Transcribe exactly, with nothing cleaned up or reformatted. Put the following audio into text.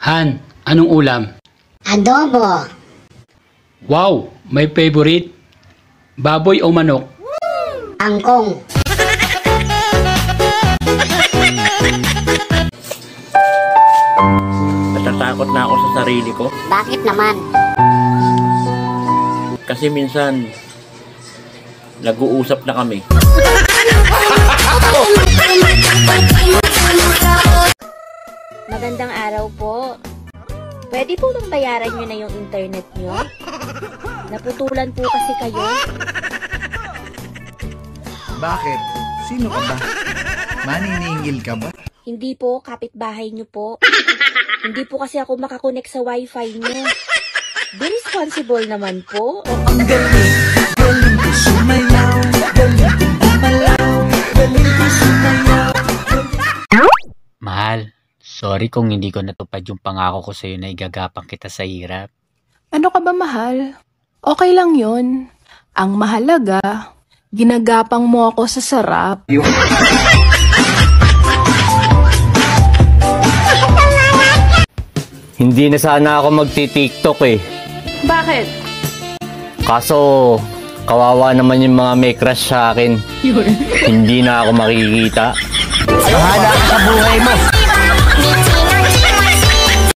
Han, anong ulam? Adobo. Wow, may favorite? Baboy o manok? Angkong. Natatakot na ako sa sarili ko. Bakit naman? Kasi minsan, nag-uusap na kami. Magandang araw po. Pwede po bang bayaran nyo na yung internet nyo? Naputulan po kasi kayo. Bakit? Sino ka ba? Maniningil ka ba? Hindi po, kapitbahay nyo po. Hindi po kasi ako makakonect sa wifi nyo. Be responsible naman po. Ang galing, galing ko sumayaw, galing ko umalaw, galing ko sumayaw. Mahal, sorry kung hindi ko natupad yung pangako ko sa'yo na igagapang kita sa hirap. Ano ka ba, mahal? Okay lang yon. Ang mahalaga, ginagapang mo ako sa sarap. Hindi na sana ako magti-TikTok eh. Bakit? Kaso, kawawa naman yung mga may crush sa akin. Hindi na ako makikita. Bahala ka sa buhay mo!